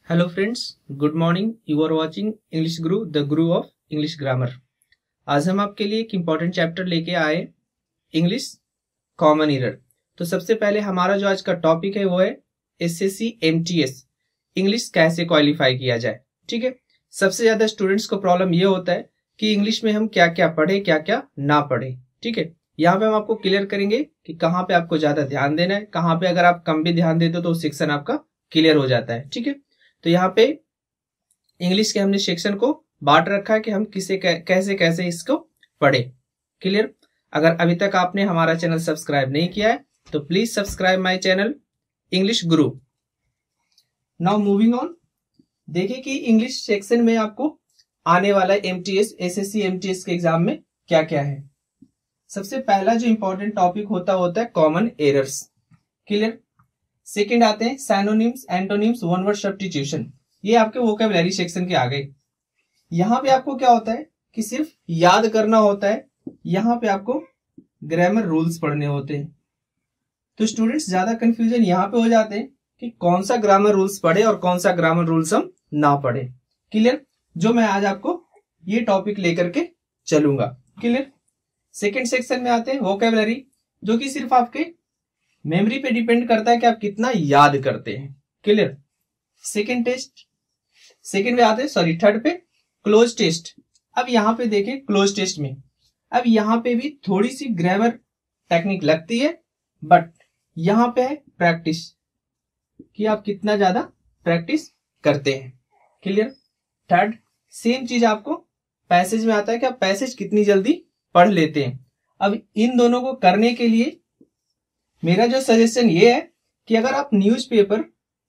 Hello friends, good morning. You are watching English guru, the guru of English grammar. आज हम आपके लिए एक इम्पॉर्टेंट चैप्टर लेके आए, इंग्लिश कॉमन एरर। तो सबसे पहले हमारा जो आज का टॉपिक है वो है एसएससी एमटीएस, इंग्लिश कैसे क्वालिफाई किया जाए। ठीक है, सबसे ज्यादा स्टूडेंट्स को प्रॉब्लम ये होता है कि इंग्लिश में हम क्या क्या पढ़े, क्या क्या ना पढ़े। ठीक है, यहाँ पे हम आपको क्लियर करेंगे कि कहाँ पे आपको ज्यादा ध्यान देना है, कहाँ पे अगर आप कम भी ध्यान देते हो तो सेक्शन आपका क्लियर हो जाता है। ठीक है, तो यहाँ पे इंग्लिश के हमने सेक्शन को बांट रखा है कि हम किसे कैसे कैसे इसको पढ़े। क्लियर? अगर अभी तक आपने हमारा चैनल सब्सक्राइब नहीं किया है तो please subscribe my channel English guru. Now moving on, देखिए कि इंग्लिश सेक्शन में आपको आने वाला एमटीएस, एसएससी एमटीएस के एग्जाम में क्या क्या है। सबसे पहला जो इंपॉर्टेंट टॉपिक होता है कॉमन एरर्स। क्लियर? सेकंड आते हैं synonyms, antonyms, one word substitution. ये आपके वोकैबुलरी सेक्शन के आ गए। यहां पे आपको क्या होता है कि सिर्फ याद करना होता है, यहां पे आपको ग्रामर रूल्स पढ़ने होते हैं। तो स्टूडेंट्स ज्यादा कंफ्यूजन यहां पे हो जाते हैं कि कौन सा ग्रामर रूल्स पढ़े और कौन सा ग्रामर रूल्स हम ना पढ़े। क्लियर? जो मैं आज आपको ये टॉपिक लेकर के चलूंगा। क्लियर? सेकेंड सेक्शन में आते हैं वोकैबुलरी, जो कि सिर्फ आपके मेमोरी पे डिपेंड करता है कि आप कितना याद करते हैं। क्लियर? सेकेंड में आते हैं थर्ड पे क्लोज टेस्ट। अब यहां पे देखें क्लोज टेस्ट में अब यहां पे भी थोड़ी सी ग्रामर टेक्निक लगती है, बट यहां पे है प्रैक्टिस, कि आप कितना ज्यादा प्रैक्टिस करते हैं। क्लियर? थर्ड सेम चीज आपको पैसेज में आता है कि आप पैसेज कितनी जल्दी पढ़ लेते हैं। अब इन दोनों को करने के लिए मेरा जो सजेशन ये है कि अगर आप न्यूज़पेपर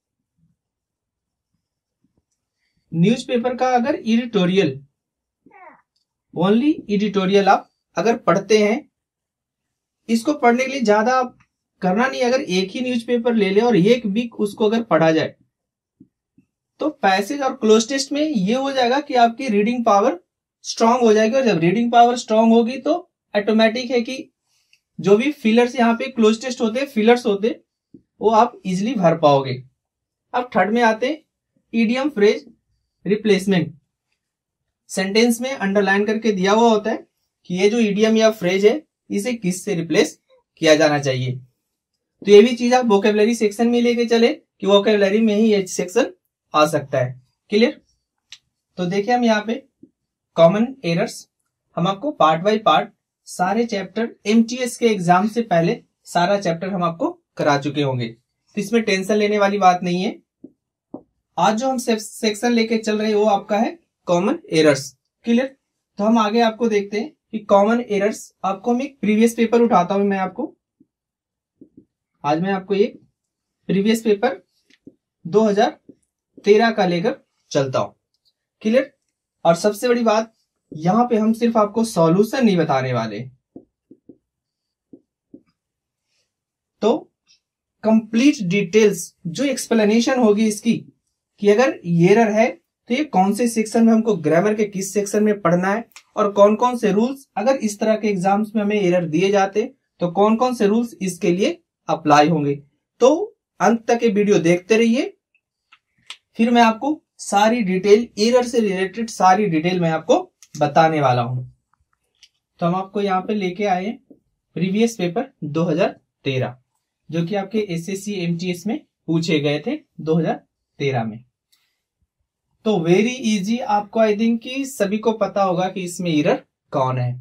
का अगर एडिटोरियल, ओनली एडिटोरियल आप अगर पढ़ते हैं, इसको पढ़ने के लिए ज्यादा आप करना नहीं। अगर एक ही न्यूज़पेपर ले ले और एक वीक उसको अगर पढ़ा जाए तो पैसेज और क्लोज टेस्ट में ये हो जाएगा कि आपकी रीडिंग पावर स्ट्रांग हो जाएगी। और जब रीडिंग पावर स्ट्रांग होगी तो ऑटोमेटिक है कि जो भी फिलर्स यहाँ पे क्लोज टेस्ट होते, फिलर्स होते, वो आप इजिली भर पाओगे। अब थर्ड में आते हैं इडियम फ्रेज रिप्लेसमेंट। सेंटेंस में अंडरलाइन करके दिया हुआ होता है कि ये जो इडियम या फ्रेज है इसे किस से रिप्लेस किया जाना चाहिए। तो ये भी चीज आप वोकैबुलरी सेक्शन में लेके चले कि वोकैबुलरी में ही ये सेक्शन आ सकता है। क्लियर? तो देखिए हम यहाँ पे कॉमन एरर्स, हम आपको पार्ट बाय पार्ट सारे चैप्टर एमटीएस के एग्जाम से पहले सारा चैप्टर हम आपको करा चुके होंगे, तो इसमें टेंशन लेने वाली बात नहीं है। आज जो हम सेक्शन लेके चल रहे हैं वो आपका है कॉमन एरर्स। क्लियर? तो हम आगे आपको देखते हैं कि कॉमन एरर्स आपको हम एक प्रीवियस पेपर उठाता हूं। आज मैं आपको एक प्रीवियस पेपर 2013 का लेकर चलता हूं। क्लियर? और सबसे बड़ी बात, यहां पे हम सिर्फ आपको सॉल्यूशन नहीं बताने वाले, तो कंप्लीट डिटेल्स जो एक्सप्लेनेशन होगी इसकी कि अगर ये एरर है तो ये कौन से सेक्शन में, हमको ग्रामर के किस सेक्शन में पढ़ना है, और कौन कौन से रूल्स अगर इस तरह के एग्जाम्स में हमें एरर दिए जाते तो कौन कौन से रूल्स इसके लिए अप्लाई होंगे। तो अंत तक ये वीडियो देखते रहिए, फिर मैं आपको सारी डिटेल, एरर से रिलेटेड सारी डिटेल मैं आपको बताने वाला हूं। तो हम आपको यहां पे लेके आए प्रीवियस पेपर 2013, जो कि आपके एसएससी एमटीएस में पूछे गए थे 2013 में। तो वेरी इजी, आपको आई थिंक कि सभी को पता होगा कि इसमें एरर कौन है।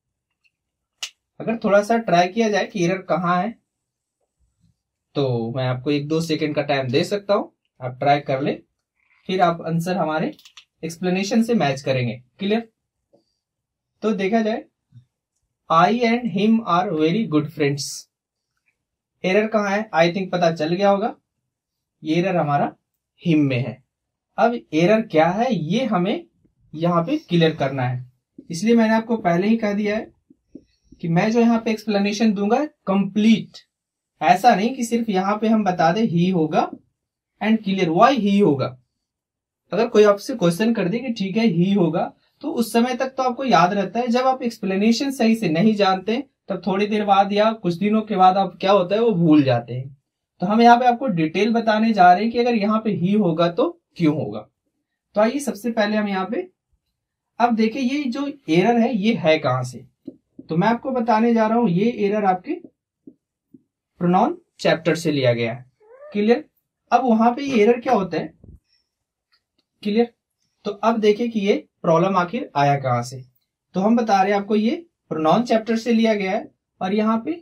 अगर थोड़ा सा ट्राई किया जाए कि एरर कहां है तो मैं आपको 1-2 सेकेंड का टाइम दे सकता हूं, आप ट्राई कर ले, फिर आप आंसर हमारे एक्सप्लेनेशन से मैच करेंगे। क्लियर? तो देखा जाए, I and him are very good friends. Error कहां है? आई थिंक पता चल गया होगा, ये एरर हमारा हिम में है। अब एरर क्या है ये हमें यहां पे क्लियर करना है, इसलिए मैंने आपको पहले ही कह दिया है कि मैं जो यहां पे एक्सप्लेनेशन दूंगा कंप्लीट, ऐसा नहीं कि सिर्फ यहां पे हम बता दे ही होगा एंड क्लियर। वाई ही होगा? अगर कोई आपसे क्वेश्चन कर दे कि ठीक है ही होगा, तो उस समय तक तो आपको याद रहता है। जब आप एक्सप्लेनेशन सही से नहीं जानते तब थोड़ी देर बाद या कुछ दिनों के बाद आप क्या होता है वो भूल जाते हैं। तो हम यहाँ पे आपको डिटेल बताने जा रहे हैं कि अगर यहाँ पे ही होगा तो क्यों होगा। तो आइए सबसे पहले हम यहाँ पे अब देखें ये जो एरर है ये है कहां से। तो मैं आपको बताने जा रहा हूं ये एरर आपके प्रोनाउन चैप्टर से लिया गया है। क्लियर। अब वहां पे ये एरर क्या होता है, क्लियर। तो अब देखें कि ये प्रॉब्लम आखिर आया कहां से। तो हम बता रहे हैं आपको ये प्रोनाउन चैप्टर से लिया गया है और यहाँ पे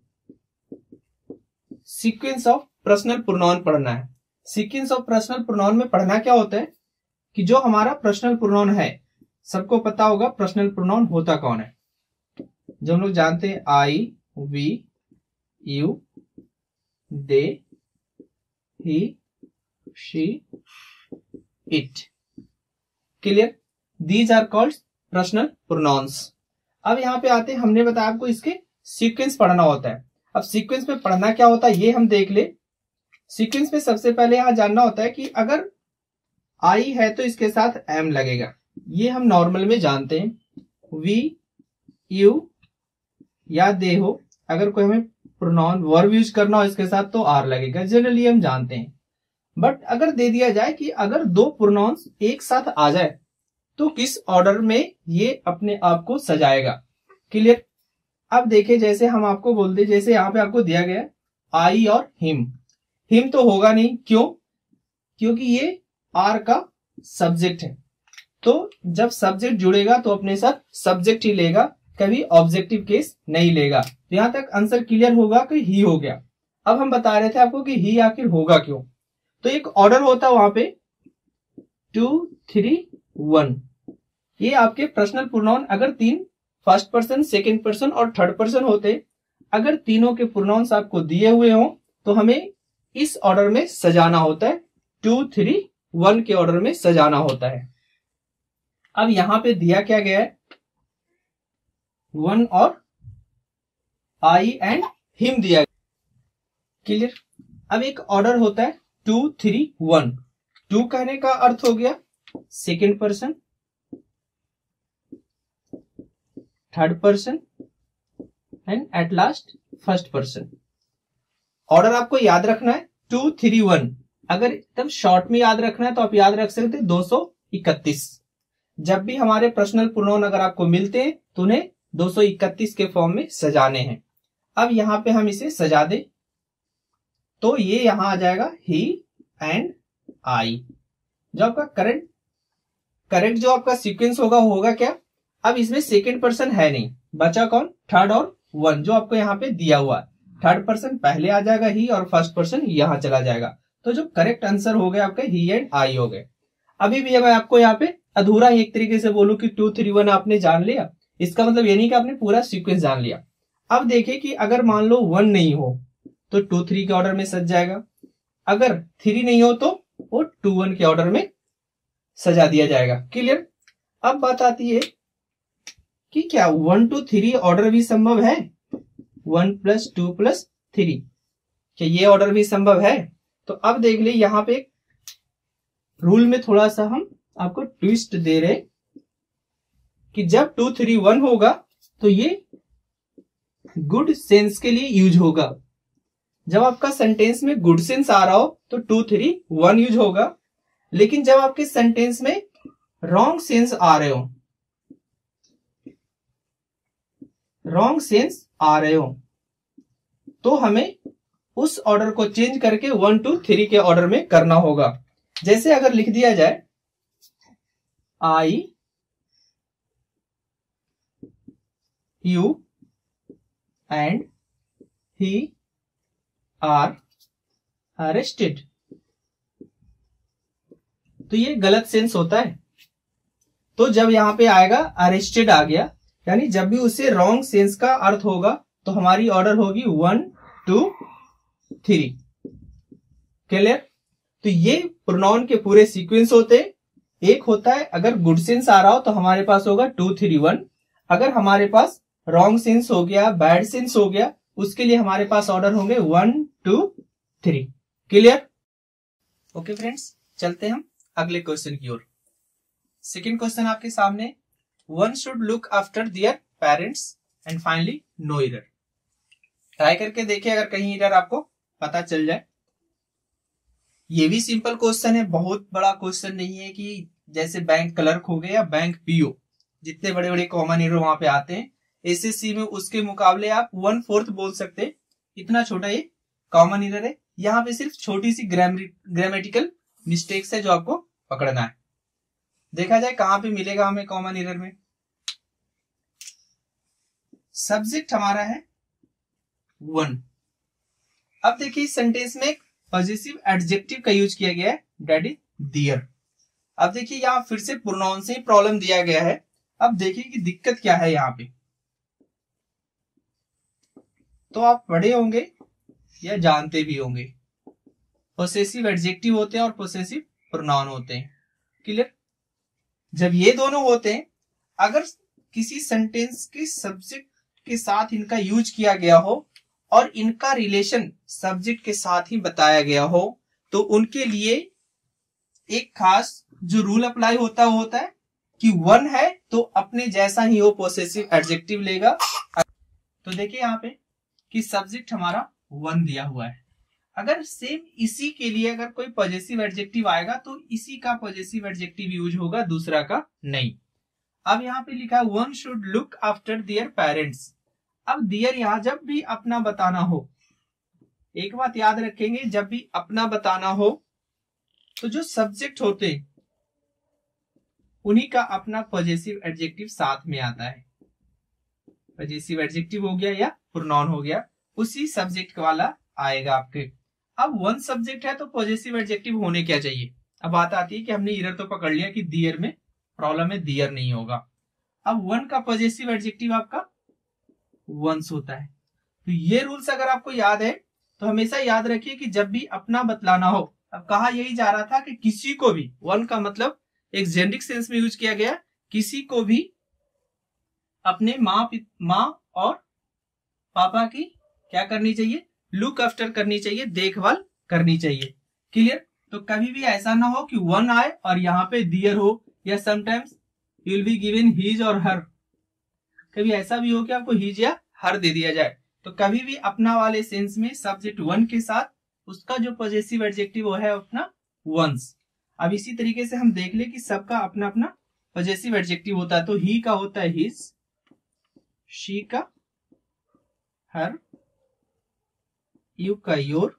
सीक्वेंस ऑफ पर्सनल प्रोनाउन पढ़ना है। सीक्वेंस ऑफ पर्सनल प्रोनाउन में पढ़ना क्या होता है कि जो हमारा पर्सनल प्रोनाउन है, सबको पता होगा पर्सनल प्रोनाउन होता कौन है, जो हम लोग जानते हैं I, we, you, they, he, she, it. Clear. These are called personal pronouns. अब यहाँ पे आते हैं, हमने बताया आपको इसके सीक्वेंस पढ़ना होता है। अब सीक्वेंस में पढ़ना क्या होता है ये हम देख ले। सीक्वेंस में सबसे पहले यहां जानना होता है कि अगर आई है तो इसके साथ एम लगेगा, ये हम नॉर्मल में जानते हैं। वी, यू या दे हो, अगर कोई हमें प्रोनाउन वर्ब यूज करना हो इसके साथ तो आर लगेगा, जनरली हम जानते हैं। बट अगर दे दिया जाए कि अगर दो प्रोनाउंस एक साथ आ जाए तो किस ऑर्डर में ये अपने आप को सजाएगा। क्लियर। अब देखिए जैसे हम आपको बोलते, जैसे यहाँ पे आपको दिया गया आई और हिम। हिम तो होगा नहीं, क्यों? क्योंकि ये आर का सब्जेक्ट है। तो जब सब्जेक्ट जुड़ेगा तो अपने साथ सब्जेक्ट ही लेगा, कभी ऑब्जेक्टिव केस नहीं लेगा। तो यहां तक आंसर क्लियर होगा कि ही हो गया। अब हम बता रहे थे आपको कि ही आखिर होगा क्यों। तो एक ऑर्डर होता है वहां पे 2, 3, 1। ये आपके पर्सनल प्रोनाउन अगर तीन फर्स्ट पर्सन, सेकेंड पर्सन और थर्ड पर्सन होते, अगर तीनों के प्रोनाउंस आपको दिए हुए हों तो हमें इस ऑर्डर में सजाना होता है, 2, 3, 1 के ऑर्डर में सजाना होता है। अब यहां पे दिया क्या गया है, 1 और आई एंड हिम दिया गया। क्लियर। अब एक ऑर्डर होता है 2, 3, 1। 2 कहने का अर्थ हो गया second person, third person and at last first person. Order आपको याद रखना है 2, 3, 1। अगर एकदम शॉर्ट में याद रखना है तो आप याद रख सकते 231। जब भी हमारे पर्सनल प्रोनाउन अगर आपको मिलते हैं तो उन्हें 231 के फॉर्म में सजाने हैं। अब यहां पे हम इसे सजा दें तो ये यहां आ जाएगा ही एंड आई। जो आपका करेक्ट जो आपका सीक्वेंस होगा क्या। अब इसमें सेकेंड पर्सन है नहीं, बचा कौन, थर्ड और 1 जो आपको यहाँ पे दिया हुआ है। थर्ड पर्सन पहले आ जाएगा ही और फर्स्ट पर्सन यहां चला जाएगा। तो जो करेक्ट आंसर हो गया आपका ही एंड आई हो गए। अभी भी मैं आपको यहाँ पे अधूरा एक तरीके से बोलूं कि 2, 3, 1 आपने जान लिया, इसका मतलब ये नहीं कि आपने पूरा सीक्वेंस जान लिया। अब देखिए कि अगर मान लो 1 नहीं हो तो 2, 3 के ऑर्डर में सज जाएगा, अगर 3 नहीं हो तो वो 2, 1 के ऑर्डर में सजा दिया जाएगा। क्लियर। अब बात आती है कि क्या 1 to 3 ऑर्डर भी संभव है, 1 + 2 + 3, क्या ये ऑर्डर भी संभव है। तो अब देख ली यहां पे रूल में थोड़ा सा हम आपको ट्विस्ट दे रहे कि जब 2, 3, 1 होगा तो ये गुड सेंस के लिए यूज होगा। जब आपका सेंटेंस में गुड सेंस आ रहा हो तो 2, 3, 1 यूज होगा। लेकिन जब आपके सेंटेंस में रॉन्ग सेंस आ रहे हो तो हमें उस ऑर्डर को चेंज करके 1 to 3 के ऑर्डर में करना होगा। जैसे अगर लिख दिया जाए I, you and he are arrested, तो ये गलत सेंस होता है। तो जब यहां पे आएगा अरेस्टेड आ गया, यानी जब भी उसे रॉन्ग सेंस का अर्थ होगा तो हमारी ऑर्डर होगी 1, 2, 3। क्लियर। तो ये प्रोनाउन के पूरे सीक्वेंस होते। एक होता है अगर गुड सेंस आ रहा हो तो हमारे पास होगा 2, 3, 1। अगर हमारे पास रॉन्ग सेंस हो गया, बैड सेंस हो गया, उसके लिए हमारे पास ऑर्डर होंगे 1, 2, 3। क्लियर। ओके फ्रेंड्स, चलते हम अगले क्वेश्चन की ओर। सेकेंड क्वेश्चन आपके सामने, one should look after their parents and finally no error. Try करके देखिए अगर कहीं एरर आपको पता चल जाए। ये भी सिंपल क्वेश्चन है, बहुत बड़ा क्वेश्चन नहीं है कि जैसे बैंक क्लर्क हो गए या बैंक पीओ, जितने बड़े बड़े कॉमन एरर वहां पे आते हैं एसएससी में, उसके मुकाबले आप 1/4 बोल सकते हैं। इतना छोटा ये कॉमन एरर है। यहाँ पे सिर्फ छोटी सी ग्रामेटिकल मिस्टेक्स है जो आपको पकड़ना है। देखा जाए कहां पे मिलेगा हमें कॉमन एरर में। सब्जेक्ट हमारा है वन। अब देखिए इस सेंटेंस में पॉजिटिव एडजेक्टिव का यूज किया गया है, दैट इज दियर। अब देखिए यहां फिर से प्रोनाउन से ही प्रॉब्लम दिया गया है। अब देखिए कि दिक्कत क्या है यहाँ पे। तो आप पढ़े होंगे या जानते भी होंगे, पोसेसिव एडजेक्टिव होते हैं और पोसेसिव प्रोनाउन होते हैं। क्लियर? जब ये दोनों होते हैं, अगर किसी सेंटेंस के सब्जेक्ट के साथ इनका यूज किया गया हो और इनका रिलेशन सब्जेक्ट के साथ ही बताया गया हो, तो उनके लिए एक खास जो रूल अप्लाई होता है कि वन है तो अपने जैसा ही वो पोसेसिव एडजेक्टिव लेगा। तो देखिए यहाँ पे कि सब्जेक्ट हमारा वन दिया हुआ है। अगर सेम इसी के लिए अगर कोई पॉजिटिव एडजेक्टिव आएगा तो इसी का पॉजिटिव एडजेक्टिव यूज होगा, दूसरा का नहीं। अब यहाँ पे लिखा है one should look after their parents. अब दियर यहां जब भी अपना बताना हो, एक बात याद रखेंगे, जब भी अपना बताना हो तो जो सब्जेक्ट होते उन्हीं का अपना पॉजिटिव एडजेक्टिव साथ में आता है। पॉजिटिव एडजेक्टिव हो गया या प्रोनाउन हो गया, उसी सब्जेक्ट वाला आएगा आपके। अब वन सब्जेक्ट है तो पॉजिटिव एडजेक्टिव होने क्या चाहिए। अब बात आती है कि हमने एरर तो पकड़ लिया कि दियर में प्रॉब्लम है, दियर नहीं होगा। अब वन का पॉजिटिव एडजेक्टिव आपका वंस होता है। तो ये रूल्स अगर आपको याद है तो हमेशा याद रखिए कि जब भी अपना बतलाना हो, अब कहा यही जा रहा था कि किसी को भी, वन का मतलब एक जेंडिक सेंस में यूज किया गया, किसी को भी अपने माँ और पापा की क्या करनी चाहिए, लुक आफ्टर करनी चाहिए, देखभाल करनी चाहिए। क्लियर? तो कभी भी ऐसा ना हो कि वन आए और यहाँ पे दियर हो, या sometimes you will be given his और हर। कभी ऐसा भी हो कि आपको हिज या हर दे दिया जाए। तो कभी भी अपना वाले सेंस में सब्जेक्ट वन के साथ उसका जो पॉजिटिव एडजेक्टिव वो है अपना वंस। अब इसी तरीके से हम देख ले कि सबका अपना अपना पॉजिटिव एडजेक्टिव होता है। तो ही का होता है हिज, शी का हर, यू का योर,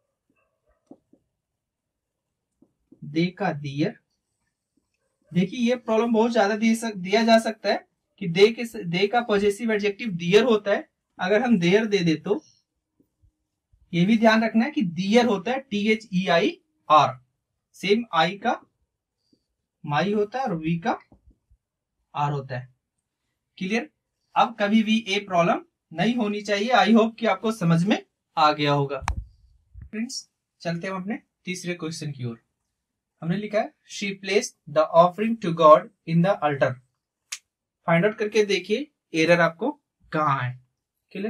दे का दियर। देखिए ये प्रॉब्लम बहुत ज्यादा दिया जा सकता है कि दे का पॉजिटिव एडजेक्टिव दियर होता है। अगर हम देयर दे दे तो ये भी ध्यान रखना है कि दियर होता है THEIR। सेम आई का माई होता है और वी का आर होता है। क्लियर? अब कभी भी ये प्रॉब्लम नहीं होनी चाहिए। आई होप कि आपको समझ में आ गया होगा। फ्रेंड्स चलते हैं हम अपने तीसरे क्वेश्चन की ओर। हमने लिखा है she placed the offering to god in the altar. Find out करके देखिए एरर आपको कहां है। क्लियर?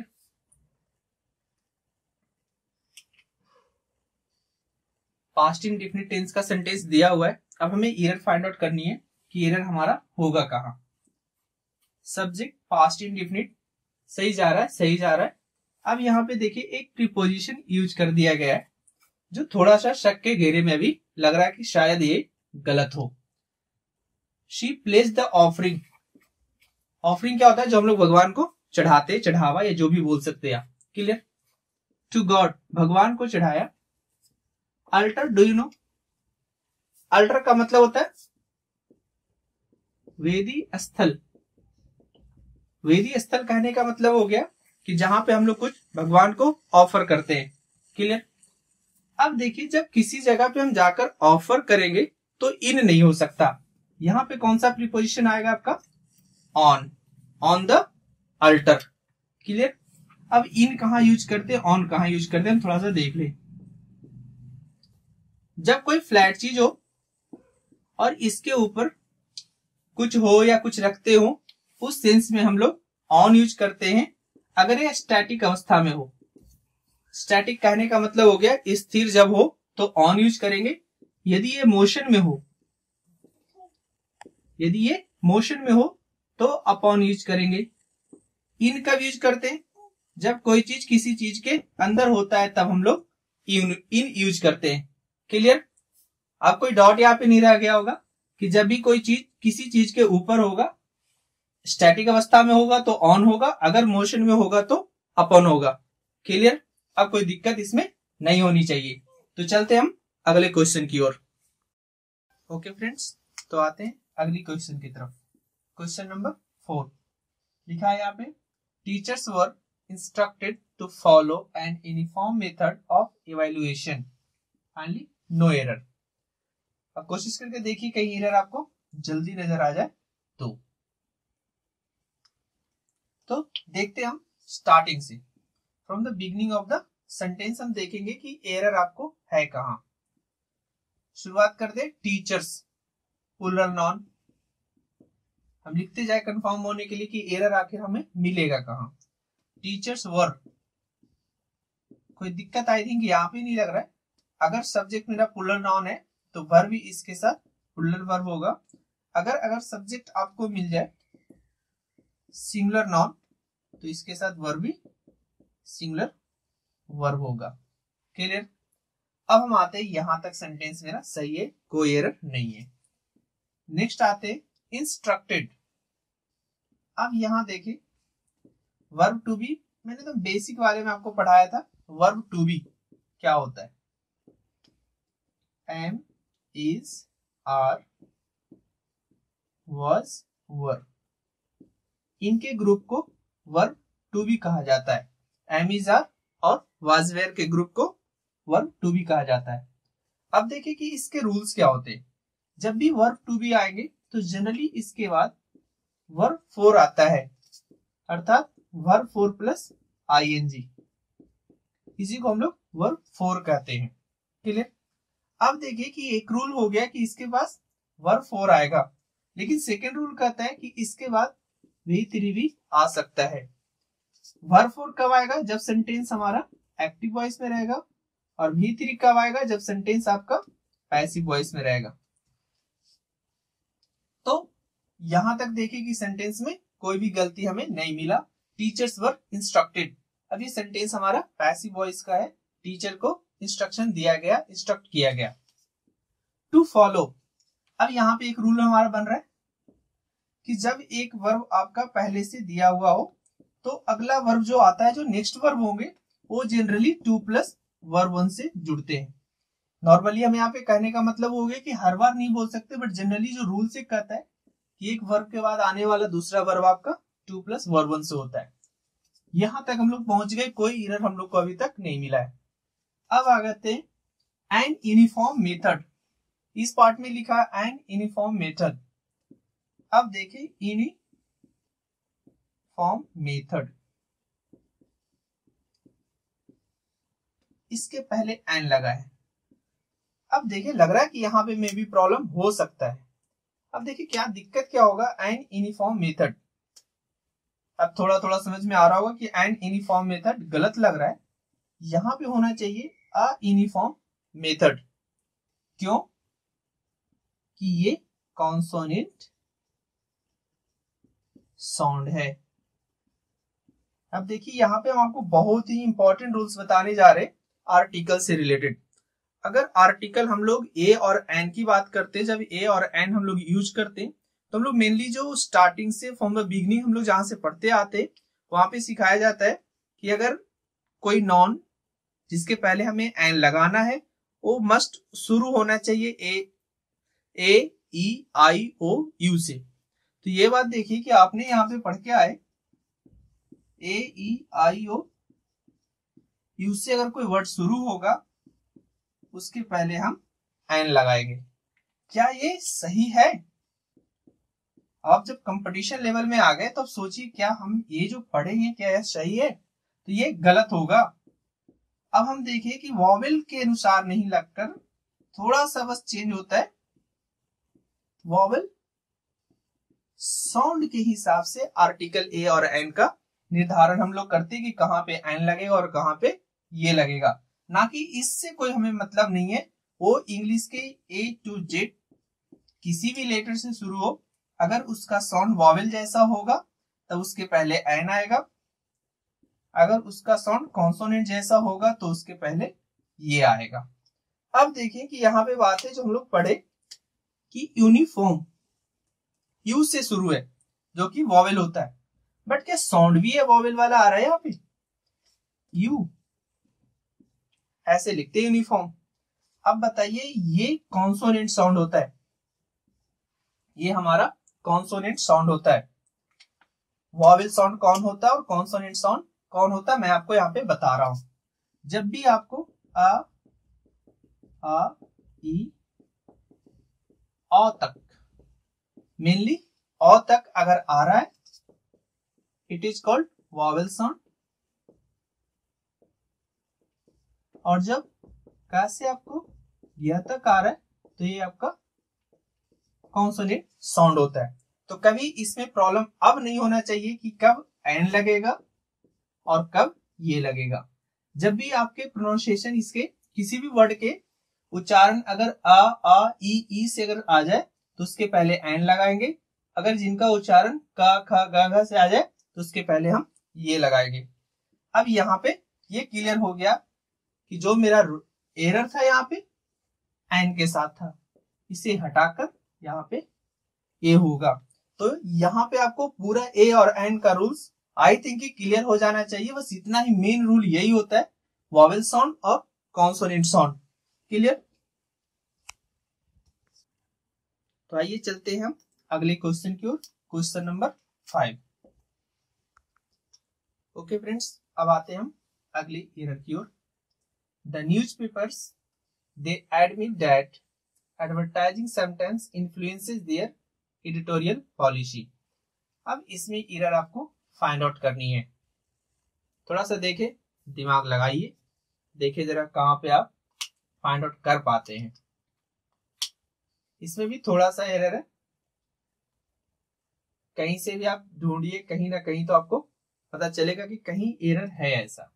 पास्ट इंडेफिनिट टेंस का सेंटेंस दिया हुआ है। अब हमें एरर फाइंड आउट करनी है कि एरर हमारा होगा कहां। सब्जेक्ट पास्ट इंडेफिनिट सही जा रहा है, सही जा रहा है। अब यहाँ पे देखिए एक प्रीपोजिशन यूज कर दिया गया है जो थोड़ा सा शक के घेरे में भी लग रहा है कि शायद ये गलत हो। She place the offering. Offering क्या होता है? जो हम लोग भगवान को चढ़ाते, चढ़ावा या जो भी बोल सकते हैं आप। क्लियर? टू गॉड, भगवान को चढ़ाया। Altar, do you know altar का मतलब होता है वेदी स्थल। वेदी स्थल कहने का मतलब हो गया कि जहां पे हम लोग कुछ भगवान को ऑफर करते हैं। क्लियर? अब देखिए जब किसी जगह पे हम जाकर ऑफर करेंगे तो इन नहीं हो सकता। यहां पे कौन सा प्रीपोजिशन आएगा आपका? On, on the altar. Clear? अब इन कहां यूज करते हैं, ऑन कहां यूज करते हैं, हम थोड़ा सा देख ले। जब कोई फ्लैट चीज हो और इसके ऊपर कुछ हो या कुछ रखते हो, उस सेंस में हम लोग ऑन यूज करते हैं। अगर ये स्टैटिक अवस्था में हो, स्टैटिक कहने का मतलब हो गया स्थिर जब हो तो ऑन यूज करेंगे। यदि ये मोशन में हो, यदि ये मोशन में हो तो अपॉन यूज करेंगे। इन कब यूज करते हैं? जब कोई चीज किसी चीज के अंदर होता है तब हम लोग इन यूज करते हैं। क्लियर? अब कोई डॉट यहाँ पे नहीं रह गया होगा कि जब भी कोई चीज किसी चीज के ऊपर होगा, स्टैटिक अवस्था में होगा तो ऑन होगा, अगर मोशन में होगा तो अपन होगा। क्लियर? अब कोई दिक्कत इसमें नहीं होनी चाहिए। तो चलते हम अगले क्वेश्चन की ओर। ओके फ्रेंड्स, तो आते हैं अगली क्वेश्चन की तरफ। क्वेश्चन नंबर 4 लिखा है यहाँ पे, teachers were instructed to follow an uniform method of evaluation, finally no error. अब कोशिश करके देखिए कहीं एरर आपको जल्दी नजर आ जाए तो देखते हम स्टार्टिंग से, from the beginning of the sentence हम देखेंगे कि एरर आपको है कहां। शुरुआत कर दे, टीचर्स प्लूरल नॉन, हम लिखते जाए कंफर्म होने के लिए कि एरर आखिर हमें मिलेगा कहां। टीचर्स वर, कोई दिक्कत आई थिंक यहाँ पे नहीं लग रहा है। अगर सब्जेक्ट मेरा प्लूरल नॉन है तो वर्ब भी इसके साथ प्लूरल वर्ब होगा। अगर सब्जेक्ट आपको मिल जाए सिंगुलर नॉन तो इसके साथ वर्ब भी सिंगुलर वर्ब होगा। क्लियर? अब हम आते हैं यहां तक सेंटेंस मेरा सही है, कोई एरर नहीं है। नेक्स्ट आते हैं इंस्ट्रक्टेड। अब यहां देखिए वर्ब टू बी, मैंने तो बेसिक वाले में आपको पढ़ाया था वर्ब टू बी क्या होता है। Am, is, are, was, were, इनके ग्रुप को वर्ब टू बी कहा जाता है। एम, इज, आर और वाज, वेयर के ग्रुप को वर्ब टू बी कहा जाता है। अब देखिए कि इसके रूल्स क्या होते हैं। जब भी वर्ब टू बी आएंगे तो जनरली इसके बाद वर्ब फोर आता है, अर्थात वर्ब फोर प्लस आईएनजी, इसी को हम लोग वर्ब फोर कहते हैं। क्लियर? अब देखिए कि एक रूल हो गया कि इसके पास वर्ब फोर आएगा, लेकिन सेकेंड रूल कहता है कि इसके बाद V3 भी आ सकता है। वर्ब फोर कब आएगा? जब सेंटेंस हमारा एक्टिव वॉइस में रहेगा, और V3 कब आएगा? जब सेंटेंस आपका पैसिव वॉइस में रहेगा। तो यहां तक देखिए कि सेंटेंस में कोई भी गलती हमें नहीं मिला। टीचर्स वर इंस्ट्रक्टेड, अब ये सेंटेंस हमारा पैसिव वॉइस का है, टीचर को इंस्ट्रक्शन दिया गया, इंस्ट्रक्ट किया गया। टू फॉलो, अब यहाँ पे एक रूल हमारा बन रहा है कि जब एक वर्ब आपका पहले से दिया हुआ हो तो अगला वर्ब जो आता है, जो नेक्स्ट वर्ब होंगे वो generally to plus verb one से जुड़ते हैं। नॉर्मली हम यहाँ पे कहने का मतलब हो गया कि हर बार नहीं बोल सकते, बट जनरली जो रूल से कहता है कि एक वर्ब के बाद आने वाला दूसरा वर्ब आपका टू प्लस वर्ब वन से होता है। यहां तक हम लोग पहुंच गए, कोई एरर हम लोग को अभी तक नहीं मिला है। अब आ गए एन यूनिफॉर्म मेथड, इस पार्ट में लिखा है एन यूनिफॉर्म मेथड। अब देखिए यूनिफॉर्म मेथड, इसके पहले एन लगा है। अब देखिए लग रहा है कि यहां पे मे भी प्रॉब्लम हो सकता है। अब देखिए क्या दिक्कत क्या होगा, एन यूनिफॉर्म मेथड। अब थोड़ा थोड़ा समझ में आ रहा होगा कि एन यूनिफॉर्म मेथड गलत लग रहा है, यहां पे होना चाहिए अ यूनिफॉर्म मेथड। क्यों? कि ये कॉन्सोनेंट साउंड है। अब देखिए यहां पे हम आपको बहुत ही इंपॉर्टेंट रूल्स बताने जा रहे हैं आर्टिकल से रिलेटेड। अगर आर्टिकल हम लोग ए और एन की बात करते हैं, जब ए और एन हम लोग यूज करते हैं तो हम लोग मेनली जो स्टार्टिंग से फ्रॉम द बिगिनिंग हम लोग जहां से पढ़ते आते हैं वहां पे सिखाया जाता है कि अगर कोई नॉन जिसके पहले हमें एन लगाना है वो मस्ट शुरू होना चाहिए ए ई आई ओ यू से। तो ये बात देखिए कि आपने यहाँ पे पढ़ के आए ए ई आई ओ यू से अगर कोई वर्ड शुरू होगा उसके पहले हम एन लगाएंगे। क्या ये सही है? आप जब कंपटीशन लेवल में आ गए तो अब सोचिए क्या हम ये जो पढ़े हैं क्या यह सही है? तो ये गलत होगा। अब हम देखिए कि वॉवेल के अनुसार नहीं लगकर थोड़ा सा बस चेंज होता है, वॉवेल साउंड के हिसाब से आर्टिकल ए और एन का निर्धारण हम लोग करते हैं कि कहां पे एन लगेगा और कहां पे ये लगेगा, ना कि इससे कोई हमें मतलब नहीं है। वो इंग्लिश के ए टू जेड किसी भी लेटर से शुरू हो, अगर उसका साउंड वॉवेल जैसा होगा तब उसके पहले एन आएगा, अगर उसका साउंड कॉन्सोनेंट जैसा होगा तो उसके पहले ये आएगा। अब देखिए कि यहाँ पे बात है जो हम लोग पढ़े कि यूनिफॉर्म यू से शुरू है जो कि वॉवेल होता है, बट क्या साउंड भी है वॉवेल वाला आ रहा है यहाँ पे? यू ऐसे लिखते हैं यूनिफॉर्म। अब बताइए ये कॉन्सोनेंट साउंड होता है, ये हमारा कॉन्सोनेंट साउंड होता है। वॉवेल साउंड कौन होता है और कॉन्सोनेंट साउंड कौन होता है मैं आपको यहाँ पे बता रहा हूं। जब भी आपको आ ई औ तक, मेनली औ तक अगर आ रहा है it is called vowel sound, और जब का से आपको यह तक आ रहा है तो ये आपका कॉन्सोनेंट साउंड होता है। तो कभी इसमें प्रॉब्लम अब नहीं होना चाहिए कि कब एन लगेगा और कब ये लगेगा। जब भी आपके प्रोनाउंसिएशन इसके किसी भी वर्ड के उच्चारण अगर आ ई से अगर आ जाए तो उसके पहले एन लगाएंगे, अगर जिनका उच्चारण का ख ग से आ जाए तो उसके पहले हम ये लगाएंगे। अब यहाँ पे ये क्लियर हो गया कि जो मेरा एरर था यहाँ पे एन के साथ था, इसे हटाकर यहाँ पे ए होगा। तो यहाँ पे आपको पूरा ए और एन का रूल्स आई थिंक क्लियर हो जाना चाहिए। बस इतना ही मेन रूल यही होता है, वॉवेल साउंड और कॉन्सोनेंट साउंड। क्लियर? तो आइए चलते हैं हम अगले क्वेश्चन की ओर, क्वेश्चन नंबर 5। ओके फ्रेंड्स, अब आते हैं हम अगले एरर की ओर। The newspapers they admit that advertising sometimes influences their editorial policy. अब इसमें एरर आपको फाइंड आउट करनी है। थोड़ा सा देखे, दिमाग लगाइए, देखे जरा कहां पे आप फाइंड आउट कर पाते हैं। इसमें भी थोड़ा सा एरर है, कहीं से भी आप ढूंढिए, कहीं ना कहीं तो आपको पता चलेगा कि कहीं एरर है ऐसा।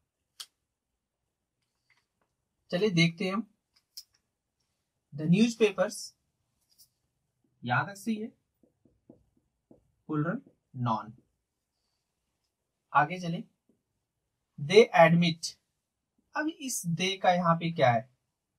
चलिए देखते हैं हम। द न्यूज़पेपर्स, यहां तक सही है, प्लूरल नॉन। आगे चले, दे एडमिट। अब इस दे का यहां पे क्या है?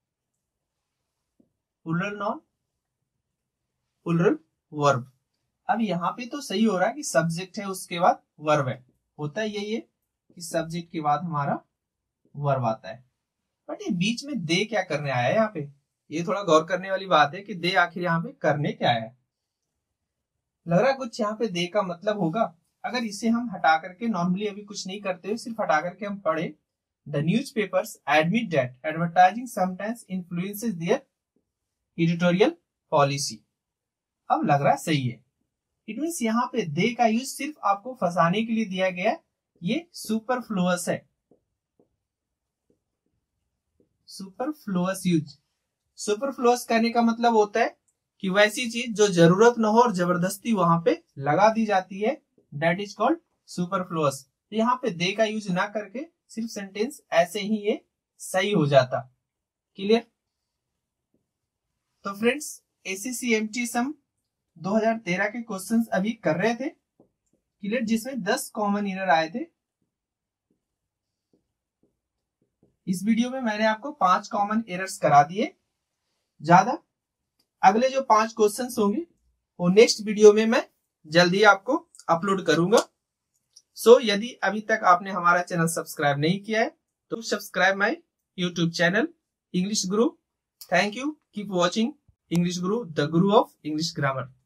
Plural noun, plural verb. अब यहां पे तो सही हो रहा है कि सब्जेक्ट है उसके बाद वर्ब है, होता है यही है कि सब्जेक्ट के बाद हमारा वर्ब आता है। बट ये बीच में दे क्या करने आया है यहाँ पे? ये थोड़ा गौर करने वाली बात है कि दे आखिर यहाँ पे करने क्या है। लग रहा है कुछ यहाँ पे दे का मतलब होगा। अगर इसे हम हटा करके, नॉर्मली अभी कुछ नहीं करते हुए सिर्फ हटा करके हम पढ़े, the newspapers admit that advertising sometimes influences their editorial policy. अब लग रहा है सही है। इट मीन्स यहाँ पे दे का यूज सिर्फ आपको फंसाने के लिए दिया गया है, ये सुपरफ्लुअस है। सुपरफ्लुअस यूज, सुपरफ्लुअस कहने का मतलब होता है कि वैसी चीज जो जरूरत न हो और जबरदस्ती वहां पे लगा दी जाती है, दैट इज कॉल्ड सुपरफ्लुअस। यहाँ पे दे का यूज ना करके सिर्फ सेंटेंस ऐसे ही ये सही हो जाता। क्लियर? तो फ्रेंड्स, ACCMT सम 2013 के क्वेश्चंस अभी कर रहे थे, क्लियर, जिसमें 10 कॉमन एरर आए थे। इस वीडियो में मैंने आपको 5 कॉमन एरर्स करा दिए। ज्यादा अगले जो 5 क्वेश्चंस होंगे वो नेक्स्ट वीडियो में मैं जल्दी आपको अपलोड करूंगा। सो यदि अभी तक आपने हमारा चैनल सब्सक्राइब नहीं किया है तो subscribe my YouTube channel English guru. Thank you, keep watching English guru, the guru of English grammar.